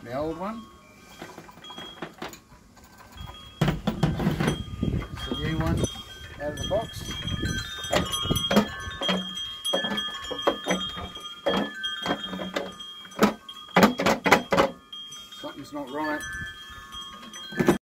the old one. It's the new one out of the box. Something's not right.